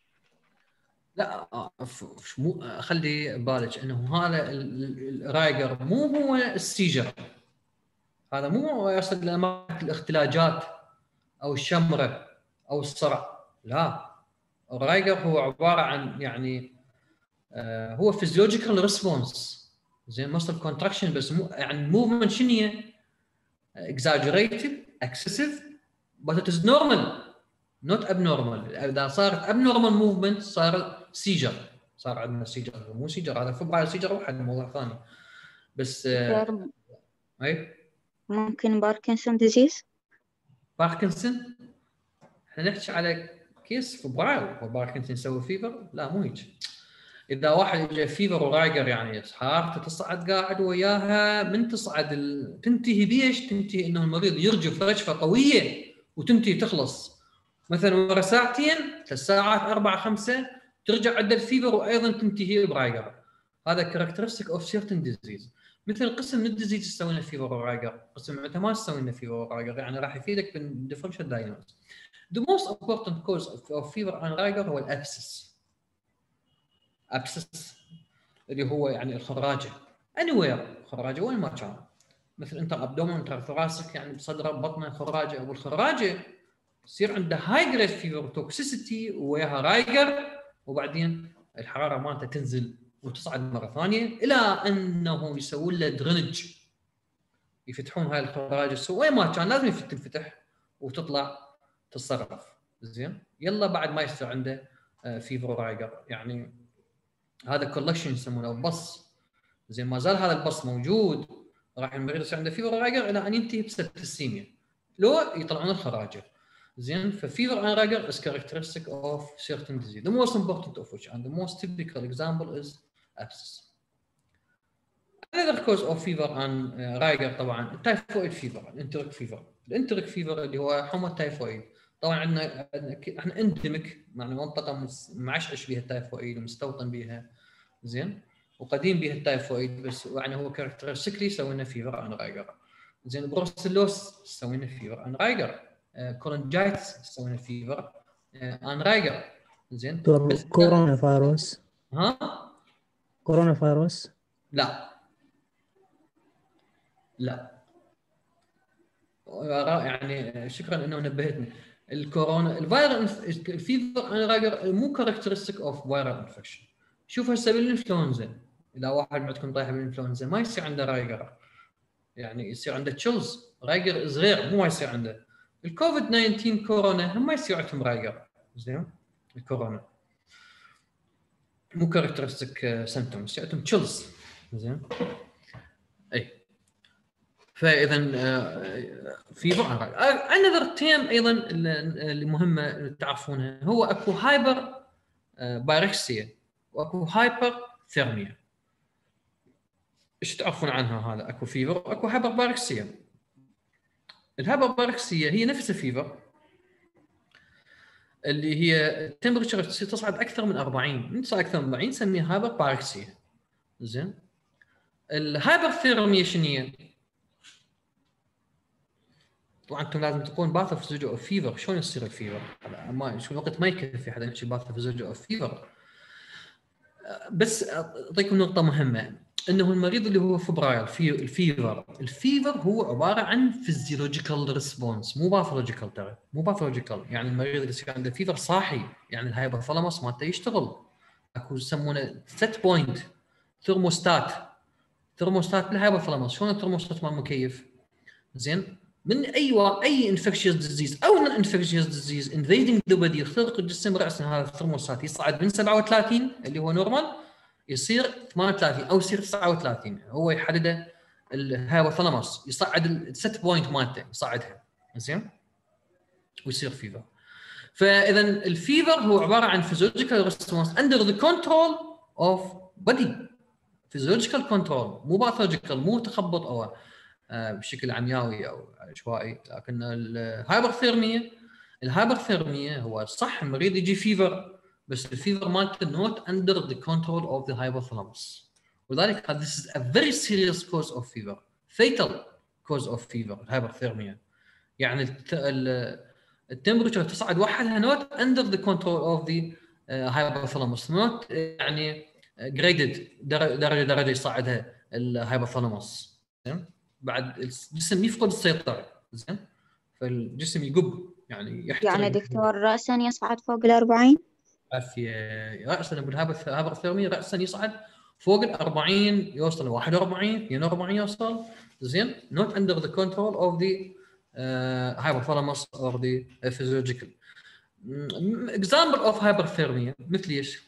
Speaker 1: لا مو خلي بالك انه هذا الرايجر مو هو السيجر، هذا مو يصل لاماكن الاختلاجات او الشمره او الصرع. لا، الرايجر هو عباره عن يعني هو فيزيولوجيكال ريسبونس زين ماسل كونتراكشن، بس مو يعني موفمنت شنو هي؟ exaggerated excessive but it is normal not abnormal. اذا صارت abnormal movement صار سيجر، صار عندنا سيجر. مو سيجر هذا فبرايل سيجر واحد موضوع ثاني. بس اي
Speaker 3: ممكن باركنسون ديزيز.
Speaker 1: باركنسون احنا نحكي على كيس فبرايل وباركنسون يسوي فيفر؟ لا مو هيك. اذا واحد يجي فيفر ورايجر يعني حرارته تصعد قاعد وياها، من تصعد تنتهي بيش؟ تنتهي انه المريض يرجف رجفه قويه وتنتهي تخلص مثلا ورا ساعتين 3 ساعات 4 5 ترجع عند الفيفر وايضا تنتهي برايجر. هذا كاركترستيك اوف سيرتن ديزيز. مثل قسم من الديزيز تسوي لنا فيفر ورايجر، قسم انت ما تسوي لنا فيفر ورايجر، يعني راح يفيدك بالديفرنشال دايجنوز. The most important cause of fever and rigor هو الابسس. ابسس اللي هو يعني الخراجه anywhere، خراجه وين ما كان، مثل انت ابدومن انت ثراسك يعني بصدره بطنه خراجه، والخراجه يصير عنده هاي جريد فيفر توكسيسيتي وياها رايجر، وبعدين الحراره مالته تنزل وتصعد مره ثانيه الى انه يسوون له درنج، يفتحون هاي الخراجه وين ما كان لازم تنفتح وتطلع تتصرف زين. يلا بعد ما يصير عنده فيفر رايجر، يعني هذا كولكشن يسمونه بص زين. ما زال هذا البص موجود، راح المريض يصير عنده فيفر رايجر الى ان ينتهي بسبتسيميا لو يطلعون الخراجه زين. ففيفر and rigor is characteristic of certain disease. The most important of which and the most typical example is abscess. Another cause of fever and rigor طبعا التايفويد فيفر، الانتريك فيفر. الانتريك فيفر اللي هو حمى التايفويد. طبعا عندنا احنا اندمك يعني منطقه معشعش بها التايفويد ومستوطن بها زين، وقديم بها التايفويد، بس يعني هو كاركترستيكلي سوينا فيفر ان رايجر زين. بروسيلوس سوينا فيفر ان رايجر، كورنجايتس سوينا فيفر ان رايجر زين. بس
Speaker 5: كورونا فيروس.
Speaker 1: ها
Speaker 5: كورونا فيروس
Speaker 1: لا يعني شكرا انه نبهتني. الكورونا الفيفر ان رايجر مو كاركترستيك اوف فايرال انفكشن. شوف هسه بالانفلونزا، اذا واحد عندكم طايح بالانفلونزا ما يصير عنده رايجر، يعني يصير عنده تشيلز. رايجر از رير، مو يصير عنده. الكوفيد 19 كورونا هم ما يصير عندهم رايجر زين. الكورونا مو كاركترستيك سيمبتومز، يصير عندهم تشيلز زين. اي فاذا فيفر انذر تيم ايضا اللي مهمه تعرفونها، هو اكو هايبر بايركسيا واكو هايبر ثيرميا. ايش تعرفون عنها؟ هذا اكو فيفر واكو هايبر باركسيا. الهايبر باركسيا هي نفس الفيفر اللي هي التمبرتشر تصعد اكثر من 40، من تصعد اكثر من 40 نسميها هايبر باركسيا زين. الهايبر ثيرميا شنو هي؟ طبعا انتم لازم تكون باثوفيزيولوجي اوف فيفر. شلون يصير الفيفر؟ ما شو الوقت ما يكفي حدا يحكي باثوفيزيولوجي اوف فيفر، بس اعطيكم نقطه مهمه، انه المريض اللي هو فبرايل الفيفر هو عباره عن فيزيولوجيكال ريسبونس مو باثولوجيكال. ترى مو باثولوجيكال، يعني المريض اللي يصير عنده فيفر صاحي، يعني الهايبوثالاموس مالته يشتغل، اكو يسمونه سيت بوينت ثرموستات بالهايبوثالاموس. شلون الثرموستات مال المكيف زين؟ من اي انفكشيوس ديزيز او نون انفكشيوس ديزيز انفيدنج ذا بودي يخترق الجسم راسا، هذا الثرموستات يصعد من 37 اللي هو نورمال يصير 38 او يصير 39، هو يحدده الهايبوثالاموس يصعد الست بوينت مالته يصعدها زين ويصير فيفر. فاذا الفيفر هو عباره عن physiological response under the control of body. physiological control مو باثولوجيكال، مو تخبط او بشكل عمياوي او عشوائي. لكن الهايبرثيرميا هو صح المريض يجي فيفر، بس الفيفر مالته not under the control of the hypothalamus. ولذلك this is a very serious cause of fever, fatal cause of fever الهايبرثيرميا. يعني التمبرتشر تصعد وحدها not under the control of the hypothalamus, not يعني graded درجه يصعدها الهايبوثالاموس. زين بعد الجسم يفقد السيطره. زين فالجسم يقب يعني يحترق.
Speaker 3: يعني دكتور رأسا يصعد فوق 40؟
Speaker 1: عافيه. رأسا بالهايبرثيرميا رأسا يصعد فوق 40، يوصل 41 42 يوصل. زين not under the control of the hypothalamus or the physiological. example of hyperthermia مثل ايش؟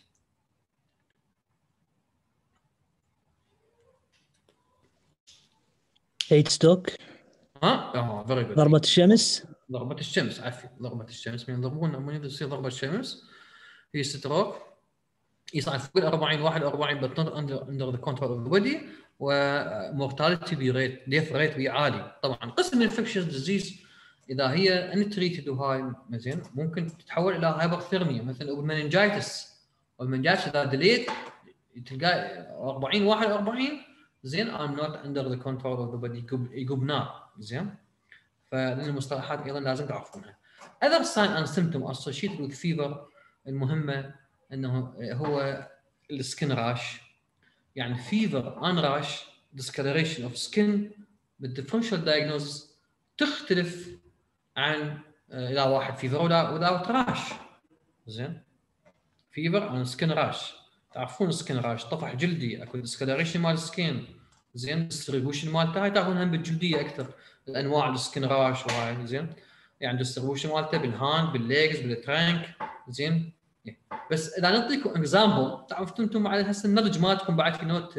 Speaker 5: هيت ستوك.
Speaker 1: very good.
Speaker 5: ضربة الشمس.
Speaker 1: ضربة الشمس عافية. ضربة الشمس من يضربون من يصير ضربة الشمس هي ستروك يصعد فوق 40 41 but not under the control of the body، ومورتاليتي بريت ديث ريت عالي. طبعا قسم الانفكشن ديزيز اذا هي انتريتد وهاي زين ممكن تتحول الى هايبرثيرميا مثل المننجايتس. والمننجايتس اذا ديليت تلقى 40 41 زين I'm not under the control of the body يقوب نار. زين فهذه المصطلحات ايضا لازم تعرفونها. other sign and symptom associated with fever المهمه انه هو السكن راش. يعني fever and rash discoloration of skin بالديفرنشال diagnosis تختلف عن اذا واحد فيفر ولا راش. زين فيفر and skin rash تعرفون سكن راش طفح جلدي، اكو ديسكلريشن مال سكين. زين ديستريبيوشن مالته هاي تعرفون هم بالجلديه اكثر الانواع السكن راش وهاي. زين يعني ديستريبيوشن مالته بالهاند بالليجز بالترانك. زين بس اذا نعطيكم اكزامبل تعرفتوا انتم على هسه النضج مالتكم بعد في نوت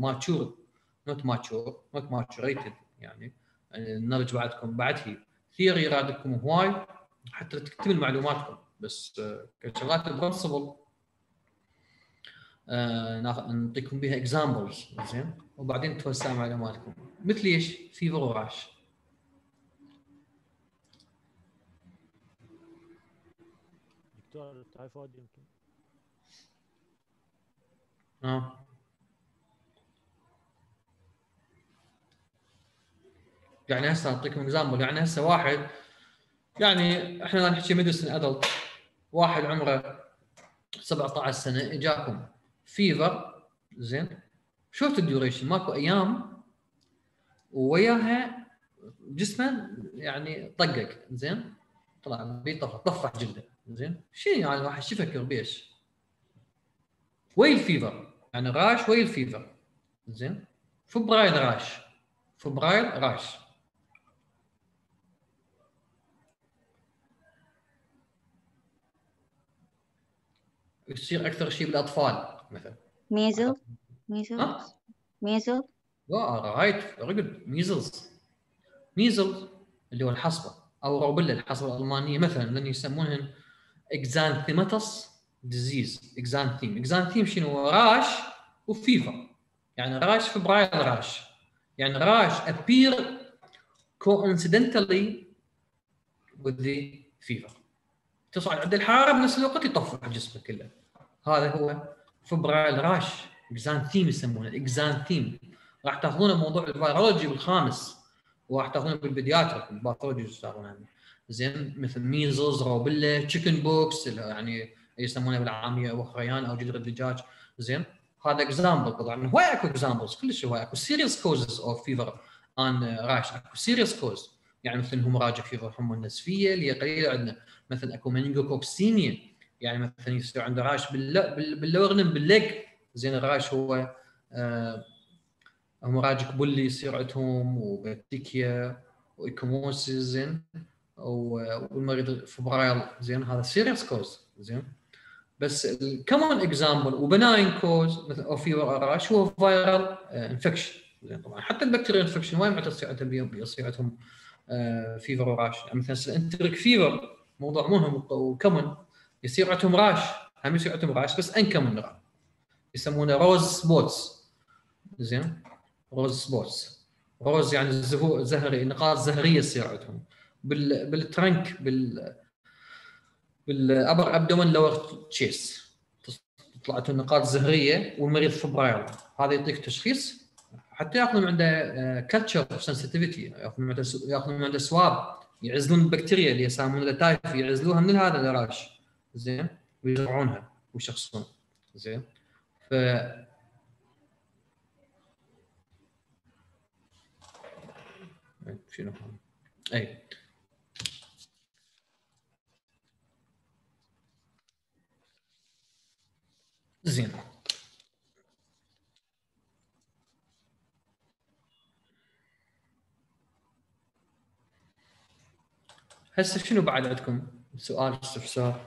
Speaker 1: ماتشوريتد يعني النضج بعدكم بعد هي ثيوري رادكم هواي حتى تكتمل معلوماتكم، بس كشغلات برنسبل نعطيكم بها اكزامبلز. زين وبعدين توسع معلوماتكم مثل ايش فيفر وراش.
Speaker 5: دكتور التايفود يمكن.
Speaker 1: يعني هسه اعطيكم اكزامبل. يعني هسه واحد يعني احنا نحكي ميديسن ادلت، واحد عمره 17 سنه اجاكم فيفر. زين شورت الديوريشن ماكو ايام وياها جسمه يعني طقق. زين طلع طفح جلده. زين شنو يعني الواحد شو يفكر بيش؟ ويل فيفر يعني راش ويل فيفر. زين فبراير راش. يصير اكثر شيء بالاطفال مثلا
Speaker 3: ميزل
Speaker 1: رايت رجل ميزلز اللي هو الحصبه او روبيلا الحصبه الالمانيه مثلا لان يسمونها اكزانثيماتس ديزيز. اكزانثيم شنو؟ راش وفيفر. يعني راش فبراير راش يعني راش appear coincidentally with the fever. تصعد عند الحراره بنفس الوقت يطفح جسمك كله. هذا هو فبراير راش اكزانثيم يسمونه اكزانثيم. راح تاخذونه موضوع الفيرولوجي بالخامس وراح تاخذونه بالبيدياتريك الباثولوجي تاخذونه. زين مثل ميزلز روبيلا تشيكن بوكس يعني يسمونه بالعاميه وخريان او جدر الدجاج. زين هذا اكزامبل. طبعا هواي اكو اكزامبلز كلش هواي اكو سيريس كوزز اوف فيفر ان راش. اكو سيريس كوز يعني مثل هيموراجيك فيفر حمى النسفيه اللي هي قليله عندنا. مثل اكو منينجوكوكسيميا يعني مثلا يصير عنده راش باللورنم بالليج. زين الراش هو هيموراجيك بولي يصير عندهم وبكتيكيا وايكوموسيس. زين والمريض فبراير. زين هذا سيريس كوز. زين بس الكومن اكزامبل وبناين كوز مثل او فيفر راش هو فايرال انفكشن زين طبعا حتى البكتيريا انفكشن وايد معناته يصير عندهم فيفر وراش. يعني مثلا الانتريك فيفر موضوع مهم وكمن يصير عندهم راش، هم يصير عندهم راش بس انكمن يسمونه روز سبوتس. زين روز سبوتس، روز يعني زهري، نقاط زهريه تصير عندهم بالترنك بالابر ابدومن لور تشيس طلعت نقاط زهريه والمريض فبرايل. هذا يعطيك تشخيص حتى ياخذون عنده كاتشر سنسيتيفيتي، ياخذون عنده سواب يعزلون البكتيريا اللي يسمونها تايف، يعزلوها من هذا الراش. زين ويزرعونها ويشخصون. زين ف شنو اي زين هسه شنو بعد عندكم سؤال استفسار؟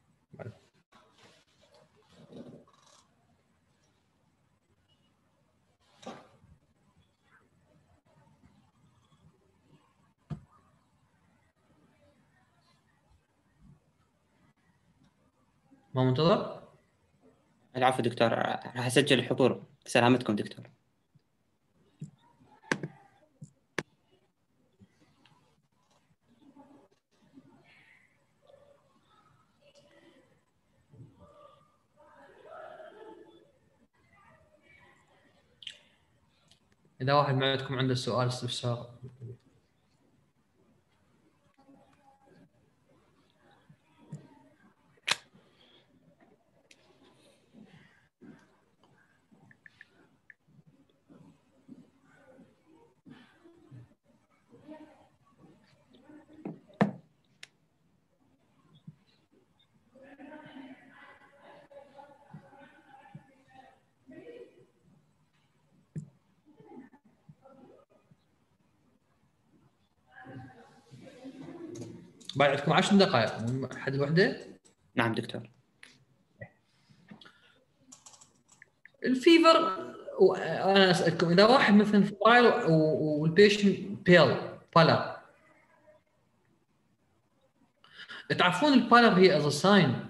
Speaker 1: ما منتظر؟
Speaker 2: العفو دكتور، راح اسجل الحضور. سلامتكم دكتور.
Speaker 1: اذا واحد ما عندكم عنده سؤال استفسار. بعد عندكم 10 دقائق حد الوحده.
Speaker 2: نعم دكتور.
Speaker 1: الفيفر انا اسالكم اذا واحد مثلا فبرايل والبيشن بيل بالر، تعرفون البالر هي از ساين،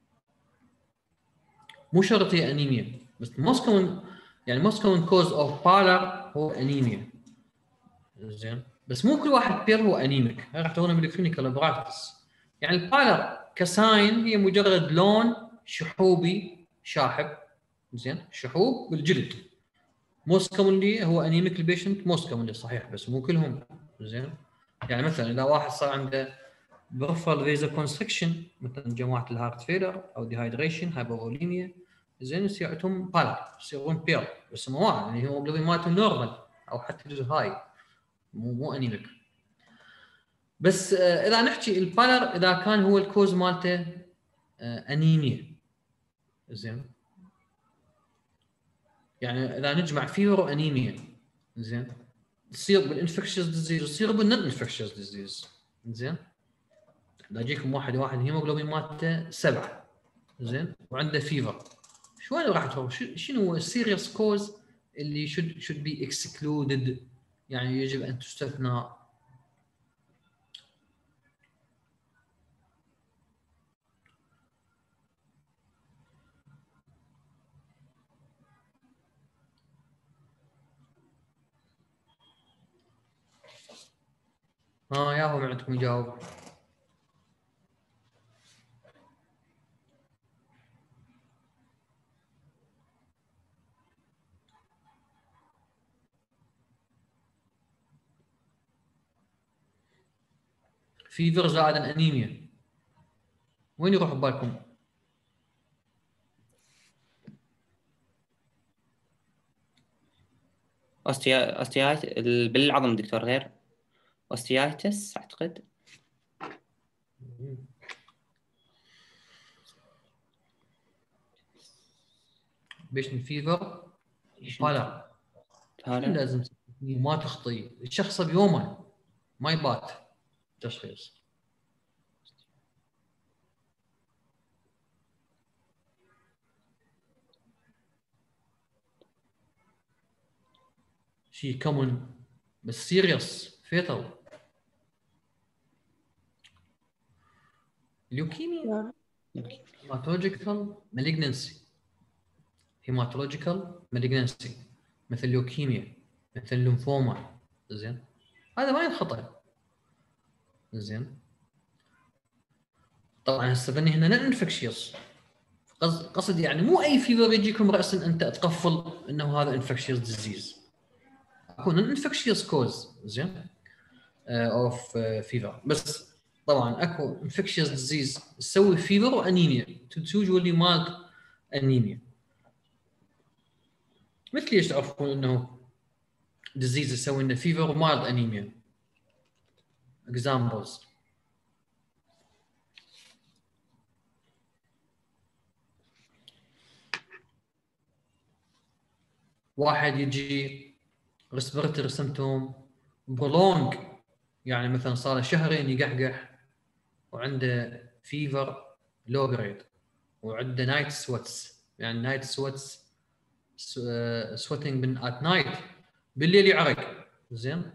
Speaker 1: مو شرط هي انيميا، بس موست كومن يعني موست كومن كوز اوف بالر هو انيميا. زين بس مو كل واحد بيل هو انيميك، هاي راح تقولون بالكلينيكال براكتس. يعني البالر كساين هي مجرد لون شحوبي شاحب. زين شحوب بالجلد. موست كومنلي هو انيميك البيشنت موست كومنلي صحيح بس مو كلهم. زين يعني مثلا اذا واحد صار عنده بريفرال فيزا كونستريكشن مثلا جماعه الهارت فيلر او ديهايدريشن هايبوفوليميا، زين يصير عندهم بالر يصيرون بير بس مو يعني هيموجلوبين مالته نورمال او حتى جزء هاي مو انيميك. بس اذا نحكي البالر اذا كان هو الكوز مالته انيميا. زين يعني اذا نجمع فيور وانيميا زين تصير بالانفكشس ديزيز تصير بالنون انفكشس ديزيز. زين اذا يجيكم واحد هيموجلوبين مالته 7 زين وعنده فيفر، شو راح تفهم شنو السيريس كوز اللي should be excluded، يعني يجب ان تستثنى. ياهو من عندكم يجاوب. فيفر زائد انيميا وين يروح ببالكم؟
Speaker 2: اوستيايت بالعظم دكتور، غير اوستيايتس اعتقد.
Speaker 1: بيشن فيفر بالر لازم ما تخطي الشخص بيومه ما يبات تشخيص. شيء كومن بس سيريس فيتال. ليوكيميا هيماتولوجيكال مالجنسي، هيماتولوجيكال مالجنسي مثل ليوكيميا مثل الليمفوما. زين هذا ما ينخطأ. زين طبعا هسه بني هنا نون انفكشيوس، قصد يعني مو اي فيفر يجيكم راسا انت تقفل انه هذا انفكشيوس ديزيز، اكو نون انفكشيوس كوز. زين اوف فيفر. بس طبعا اكو انفكشيوس ديزيز تسوي فيفر وانيميا، توجولي مالت انيميا. مثل ليش تعرفون انه ديزيز يسوي لنا فيفر ومالت انيميا؟ اكزامبلز. واحد يجي ريسبيرتوري سيمتوم برولونج، يعني مثلا صار له شهرين يقحقح وعنده فيفر لو جريد وعنده نايت سويتس، يعني نايت سويتس سويتنج ات نايت، بالليل يعرق. زين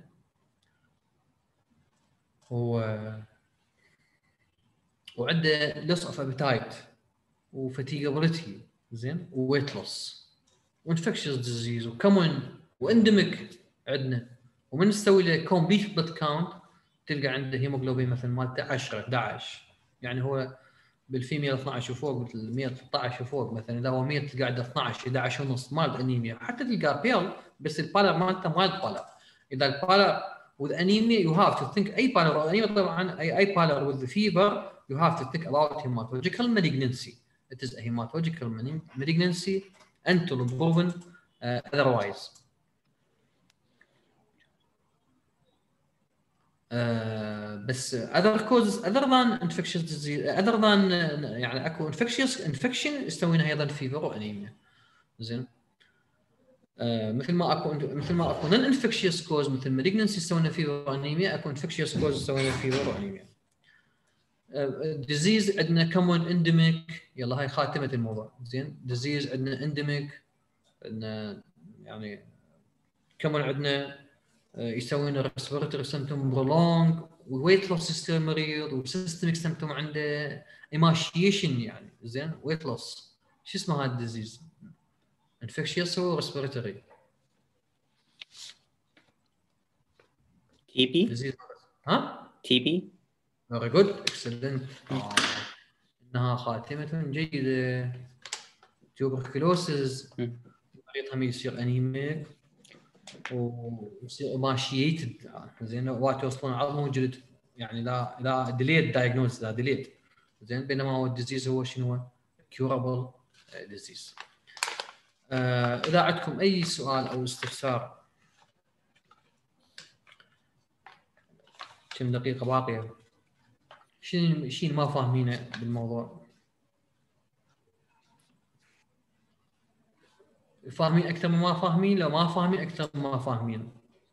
Speaker 1: وعنده لوس اوف ابيتايت وفتيجابيلتي. زين وويت لوس وانفكشنز ديزيز وكومن واندمك عندنا. ومن نسوي له كومبليت بلد كاونت تلقى عنده هيموجلوبين مثلا مالته 10 11، يعني هو بالفيميل 12 وفوق، بالميل 13 وفوق. مثلا اذا هو ميل تلقى عنده 12 11 ونص مال انيميا، حتى تلقى بيل بس البالر مالته مال بالر. اذا البالر with anemia you have to think اي بالر او انيميا طبعا اي بالر with the fever you have to think about hematological malignancy. It is a hematological malignancy until proven otherwise. بس other causes other than infectious disease other than يعني اكو infection يسوينا ايضا فيفر وانيميا. زين مثل ما اكو non infectious cause مثل malignancy يسوينا فيفر وانيميا، اكو infectious cause يسوينا فيفر وانيميا. disease عندنا common endemic، يلا هاي خاتمه الموضوع. زين disease عندنا endemic، عندنا يعني common عندنا يسوون respiratory symptom prolong وويت لوس يصير مريض وسيستميك سيمتوم عنده emaciation يعني. زين ويت لوس شو اسمه هذا الديزيز؟ انفكشيوس وريسبيراتوري
Speaker 2: تي بي.
Speaker 1: ها
Speaker 2: تي بي
Speaker 1: فيري جود اكسلنت. انها خاتمه جيده. تيوبركلوسز مريض هم يصير انيميك ويصير ماشييتد. زين وقت يوصلون عظمه وجلد، يعني لا ديليد دايجنوز، لا ديليد. زين بينما هو الديزيز هو شنو؟ كيورابل ديزيز. اذا عندكم اي سؤال او استفسار. كم دقيقه باقيه؟ شيء ما فاهمينه بالموضوع؟ فاهمين اكثر من ما فاهمين؟ لو ما فاهمين اكثر من ما فاهمين.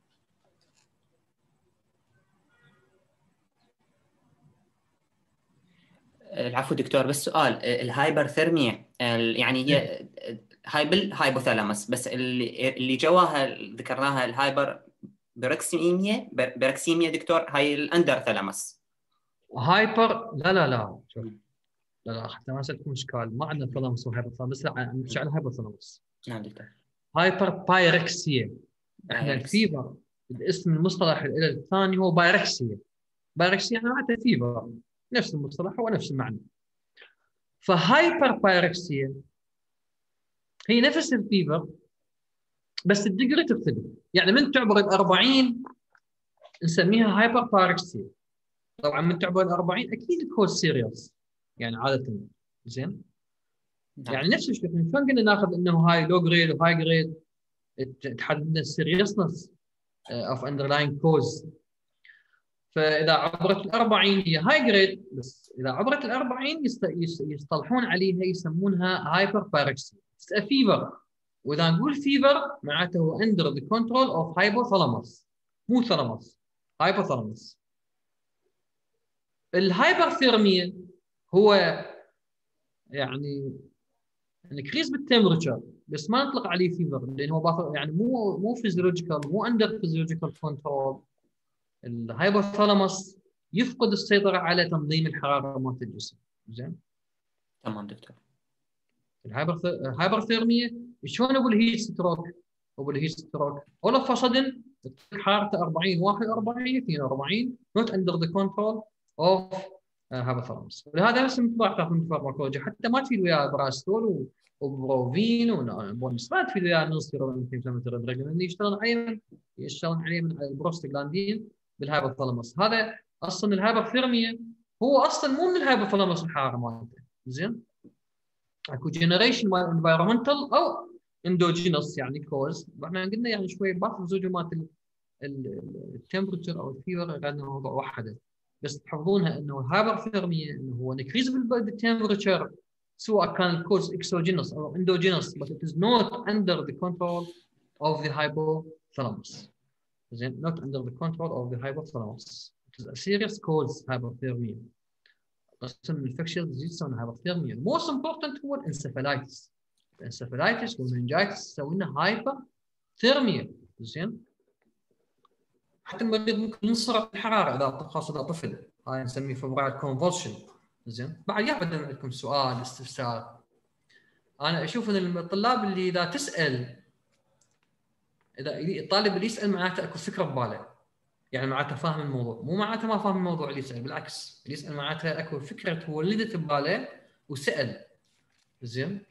Speaker 2: العفو دكتور، بس سؤال. الهايبرثرميا يعني هي هاي بالهايبوثالاموس، بس اللي جواها ذكرناها الهايبر بركسيميا دكتور، هاي الاندر ثالاموس.
Speaker 1: هايبر لا شوف لا حتى ما سألتكم اشكال، ما عندنا ثالاموس وهايبر ثالاموس، لا نمشي على هايبر ثالاموس.
Speaker 2: نعم دكتور.
Speaker 1: هايبر بايركسيا. احنا الفيفر الاسم المصطلح الثاني هو بايركسيا. بايركسيا يعني معناتها فيفر، نفس المصطلح هو نفس المعنى. فهايبر بايركسيا هي نفس الفيفر بس الديجري تختلف. يعني من تعبر ال 40 نسميها هايبر بايركسيا. طبعا من تعبر ال 40 اكيد الكوز سيريس يعني عاده. زين يعني نفس الشيء شلون قلنا ناخذ انه هاي لو جريد وهاي جريد تحدد لنا السيريسنس اوف اندرلاين كوز. فاذا عبرت ال 40 هي هاي جريد، بس اذا عبرت ال 40 يصطلحون عليها يسمونها هايبر بايركسيا فيفر. واذا نقول فيفر معناته هو اندر ذا كنترول اوف هايبوثالاموس، مو ثالاموس، هايبوثالاموس. الهايبرثيرميا هو يعني انكريز بالتمبرتشر بس ما نطلق عليه فيفر لانه هو يعني مو فيزيولوجيكال، مو اندر فيزيولوجيكال كنترول. الهايبوثالاموس يفقد السيطره على تنظيم الحراره مالت الجسم. زين.
Speaker 2: تمام دكتور.
Speaker 1: الهايبرثيرميا شلون ابو الهيت ستروك؟ ابو الهيت ستروك all of a sudden حرارته 40 41 42 not under the control of hypothalamus. ولهذا نفس مثل ما تعرف من الفارماكولوجيا حتى ما تفيد وياه براستول وبروفين وبونس، ما تفيد وياه نونستيرويد انفلاماتوري دراج لان يشتغلون عليه من البروستاجلاندين بالهايبوثالاموس. هذا اصلا الهايبرثيرميا هو اصلا مو من الهايبوثالاموس الحراره مالته. زين. اكو جنريشن مال انفايرمنتال او اندوجينوس يعني كوز. احنا قلنا يعني شوي بعض زوجه مالت التمبرتشر او الفيور قعدنا موضوع واحده بس تحفظونها انه الهايبرثيرميا انه هو انكريز بالتمبرتشر سواء كان الكوز اكسوجينوس او اندوجينوس but it is not under the control of the hypothalamus. زين. not under the control of the hypothalamus. It is a serious cause hypothermia. قسم الانفكشن ديزيز تسوي هايبرثيرميا. الموست امبورتنت هو الانسفلايتس. الانسفلايتس والمنجايتس تسوي لنا هايبرثيرميا. زين. حتى المريض ممكن ينصرع الحراره اذا خاصه اذا طفل، هاي نسميه فبرايل كونفولشن. زين. بعد يابد عندكم سؤال استفسار. انا اشوف ان الطلاب اللي اذا تسال، اذا الطالب اللي يسال معناته اكو فكره بباله، يعني معناته فاهم الموضوع، مو معناته ما فاهم الموضوع اللي يسال، بالعكس اللي يسال معناته اكو فكره تولدت بباله وسال. زين.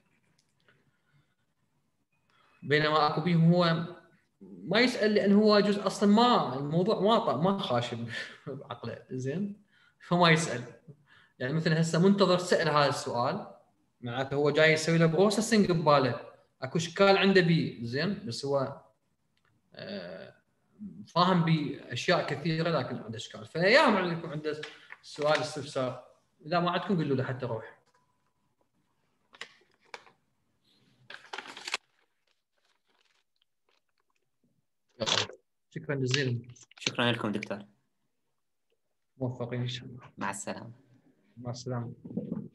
Speaker 1: بينما اكو بيهم هو ما يسال لانه هو جزء اصلا ما الموضوع ما خاشب بعقله. زين. فما يسال. يعني مثل هسه منتظر سال هذا السؤال معناته هو جاي يسوي له بروسيسنج بباله، اكو اشكال عنده بيه. زين. بس هو فاهم باشياء كثيره لكن عنده اشكال. فيا عندكم عنده سؤال استفسار، اذا ما عندكم قولوا له حتى روح. شكرا جزيلا.
Speaker 2: شكرا لكم دكتور.
Speaker 1: موفقين ان شاء الله.
Speaker 2: مع السلامه.
Speaker 1: مع السلامه.